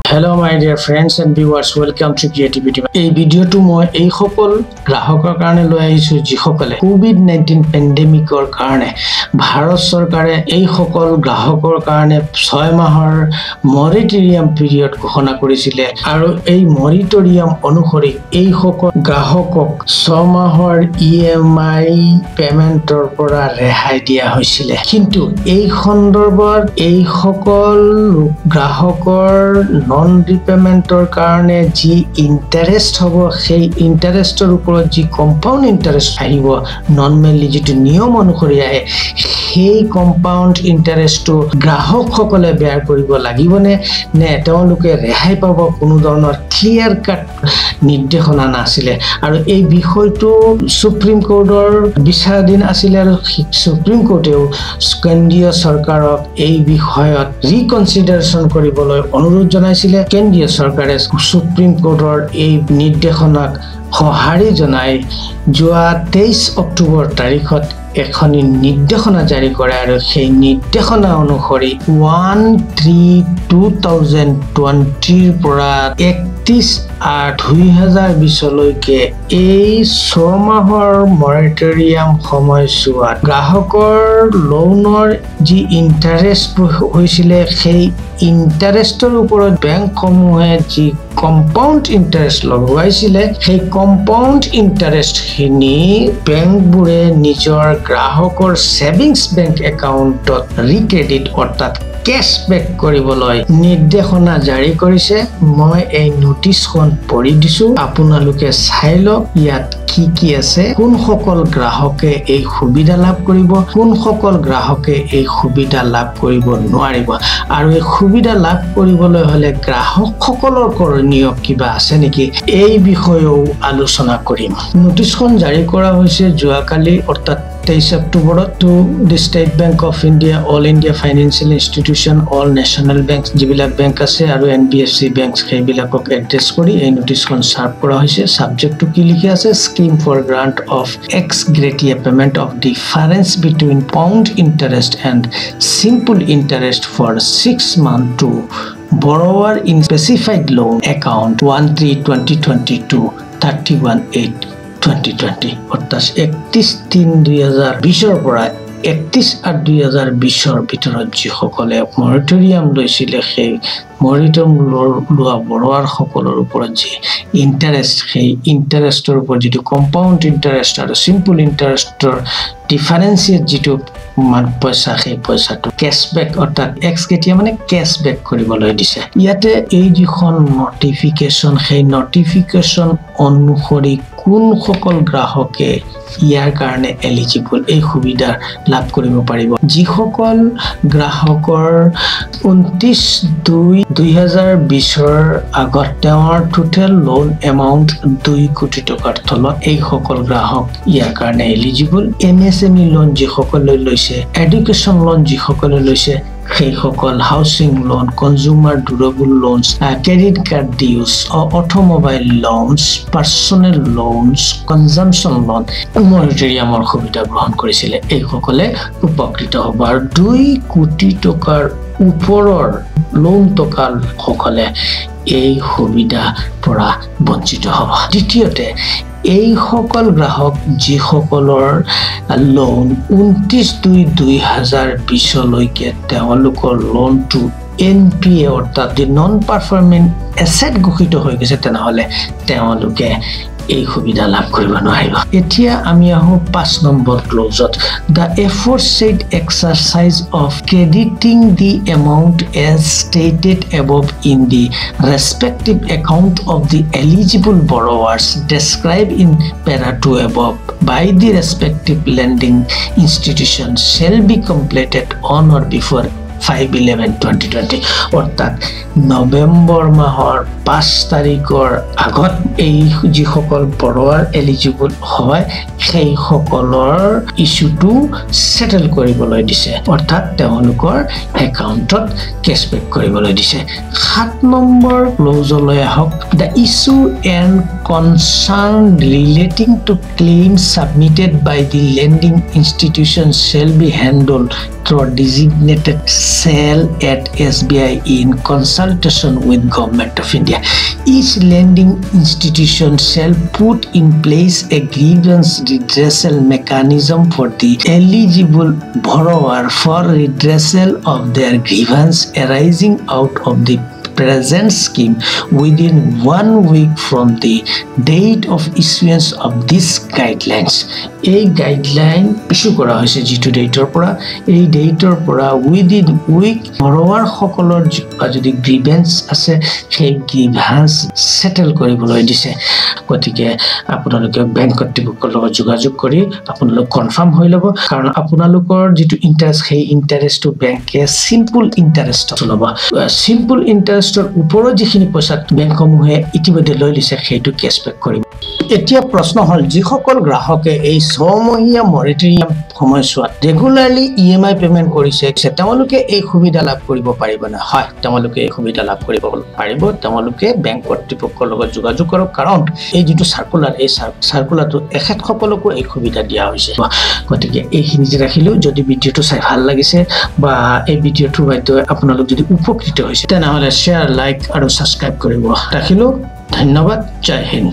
Hello my dear friends and viewers, welcome to Creativity. এই ভিডিওটো মই এই সকল গ্ৰাহকৰ কাৰণে লৈ আহিছো যিসকলে কোভিড-19 পেণ্ডেমিকৰ কাৰণে ভাৰত চৰকাৰে এই সকল গ্ৰাহকৰ কাৰণে 6 মাহৰ মৰিটৰিয়াম পিৰিয়ড ঘোষণা কৰিছিল আৰু এই মৰিটৰিয়াম অনুসৰি এই সকল গ্ৰাহকক 6 মাহৰ EMI পেমেন্টৰ পৰা ৰেহাই দিয়া হৈছিল কিন্তু এই সন্দৰ্ভত এই সকল গ্ৰাহকৰ নন ৰিপেমেন্টৰ কাৰণে যি ইন্টাৰেষ্ট হ'ব সেই ইন্টাৰেষ্টৰ ওপৰত যি কম্পাউণ্ড ইন্টাৰেষ্ট আহিব নৰ্মেলি যেটো নিয়ম অনুসৰি আহে সেই কম্পাউণ্ড ইন্টাৰেষ্টটো গ্ৰাহকসকলে বেয়াৰ কৰিব লাগিবনে নে তেওঁলোকে ৰেহাই পাব কোনো ধৰণৰ ক্লিয়াৰ কাট নিৰ্দেশনা নাছিলে আৰু এই বিষয়টো সুপ্ৰিম কোৰ্টৰ বিচাৰাধীন আছিল আৰু সুপ্ৰিম কোৰ্টেও কেন্দ্ৰীয় চৰকাৰক এই বিষয়ত ৰিকনসিডাৰেচন কৰিবলৈ অনুৰোধ জনাইছিল কেন্দ্ৰীয় চৰকাৰে সুপ্ৰিম কোৰ্টৰ এই নিৰ্দেশনাক সঁহাৰি জনাই যোৱা 23 অক্টোবৰ তাৰিখত এখন নিৰ্দেশনা জাৰি কৰে আৰু সেই নিৰ্দেশনা অনুসৰি 1/3/2020 ৰ পৰা 31/8/2020 লৈকে এই 6 মাহৰ মৰিটৰিয়াম সময়ছোৱাত গ্ৰাহকৰ লোনৰ যি ইন্টাৰেষ্ট হৈছিল সেই ইন্টাৰেষ্টৰ ওপৰত বেংকসমূহে যি কম্পাউণ্ড ইন্টাৰেষ্ট লগাইছিল সেই কম্পাউণ্ড ইন্টাৰেষ্ট খিনি বেংকবোৰে নিজৰ গ্ৰাহকৰ সেভিংস বেংক একাউণ্টত ৰিক্ৰেডিট অৰ্থাৎ কেশবেক কৰিবলৈ নিৰ্দেশনা জাৰি কৰিছে মই এই নোটিছখন পঢ়ি দিছো আপোনালোকে চাই লওক ইয়াত কি আছে কোন সকল গ্ৰাহকে এই সুবিধা লাভ কৰিব কোন সকল গ্ৰাহকে এই সুবিধা লাভ কৰিব নোৱাৰিব আৰু এই সুবিধা লাভ কৰিবলৈ হলে গ্ৰাহকসকলৰ কৰণীয় কিবা আছে নেকি এই বিষয়েও আলোচনা কৰিম নোটিছখন জাৰি কৰা হৈছে যোৱাকালি অৰ্থাৎ 23 অক্টোবৰত to the state bank of India all India financial institution all national bank যিবিলাক বেংক আছে আৰু NBFC বেংক সেইবিলাকক এড্ৰেছ কৰি এই নোটিছখন সাৰ্ভ কৰা হৈছে সাবজেক্টটো কি লিখি আছে scheme for grant of ex gratia payment of difference between compound interest and simple interest for 6 month to borrower in specified loan account 1/3/2022 31/8/2020 অৰ্থাৎ 31/3/2020 পৰা 31/8/2020 ভিতৰত যিসকলে মৰিটৰিয়াম লৈছিল সেই মৰিটৰিয়াম লোৱা বৰোৱাৰ সকলৰ ওপৰত যি ইন্টাৰেষ্ট সেই ইন্টাৰেষ্টৰ ওপৰত যিটো কম্পাউণ্ড ইন্টাৰেষ্ট আৰু সিম্পল ইন্টাৰেষ্টৰ ডিফাৰেন্সিয়েট যিটো মান পইচা সেই পইচাটো কেশবেক অৰ্থাৎ এক্স কেতিয়া মানে কেশবেক কৰিবলৈ দিছে ইয়াতে এই যিখন নটিফিকেশন সেই নটিফিকেশন অনুসৰি কোন সকল গ্ৰাহকে ইয়াৰ কাৰণে এলিজিবল এই সুবিধা লাভ কৰিব পাৰিব যিসকল গ্ৰাহকৰ 29/2/2020 ৰ আগত তেওঁৰ টোটেল লোন এমাউণ্ট 2 কোটি টকাৰ তলত এই সকল গ্ৰাহক ইয়াৰ কাৰণে এলিজিবল MSME লোন যিসকলে লৈছে এডুকেশ্যন লোন যিসকলে লৈছে সেই সকল housing loan consumer durable loans credit card dues automobile loans personal loans consumption loan মৰিটৰিয়ামৰ সুবিধা গ্ৰহণ কৰিছিল এই সকলে উপকৃত হ'ব আৰু 2 কোটি টকাৰ ওপৰৰ লোন টকাৰ সকলে এই সুবিধা পৰা বঞ্চিত হ'ব দ্বিতীয়তে এই সকল গ্ৰাহক যিসকলৰ লোন 29/2/2020 লৈকে তেওঁলোকৰ লোনটো NPA অৰ্থাৎ নন পাৰফৰ্মিং এছেট ঘোষিত হৈ গৈছে তেনেহলে তেওঁলোকে এই সুবিধা লাভ কৰিব নোৱাৰিব এতিয়া আমি আহো 5 নম্বৰ ক্লজত the aforesaid exercise of crediting the amount as stated above in the respective account of the eligible borrowers described in para 2 above by the respective lending institution shall be completed on or before 5/11/2020 অৰ্থাৎ নৱেম্বৰ মাহৰ 5 তাৰিখৰ আগত এই যিসকল বৰোৱাৰ eligible হয় সেই সকলৰ ইস্যুটো settle কৰিবলৈ দিছে অৰ্থাৎ তেওঁলোকৰ একাউণ্টত কেশবেক কৰিবলৈ দিছে 7 নম্বৰ ক্লজলৈ আহক the issue and concern relating to claims submitted by the lending institution shall be handled through a designated cell at SBI in consultation with Government of India. Each lending institution shall put in place a grievance redressal mechanism for the eligible borrower for redressal of their grievance arising out of the present scheme within 1 week from the date of issuance of these guidelines. A guideline issue kora hoise jitu dateor pora ei dateor pora within week borrower hokolor jodi grievance ase সেই grievance settle কৰিবলৈ দিছে গতিকে আপোনালোকে bank কৰ্তৃপক্ষৰ লগত যোগাযোগ কৰি আপোনালোক কনফাৰ্ম হৈ ল'ব কাৰণ আপোনালোকৰ যেটো ইন্টাৰেষ্ট সেই ইন্টাৰেষ্টটো বেংকে সিম্পল ইন্টাৰেষ্ট ল'ব সিম্পল ইন্টাৰেষ্টৰ ওপৰত যিখিনি পইচা বেংকসমূহে ইতিমধ্যে লৈ লৈছে সেইটো কেশবেক কৰিব এতিয়া প্ৰশ্ন হল যিসকল গ্ৰাহকে এই 6 মহীয়া মৰেটৰিয়াম সময়ছোৱাত ৰেগুলাৰলি ইএমআই পেমেন্ট কৰিছে তেওঁলোকে এই সুবিধা লাভ কৰিব পাৰিব না হয় তেওঁলোকে এই সুবিধা লাভ কৰিব পাৰিব তেওঁলোকে বেংক কৰ্তৃপক্ষৰ লগত যোগাযোগ কৰক কাৰণ এই যেটো সাৰ্কুলাৰ এই সাৰ্কুলাৰটো এখেত সকলকো এই সুবিধা দিয়া হৈছে গতিকে এইখিনি ৰাখিলো যদি ভিডিওটো চাই ভাল লাগিছে বা এই ভিডিওটোৰ বাইতো আপোনালোক যদি উপকৃত হৈছে তেনেহলে শেয়াৰ লাইক আৰু সাবস্ক্ৰাইব কৰিব ৰাখিলো ধন্যবাদ জয় হিন্দ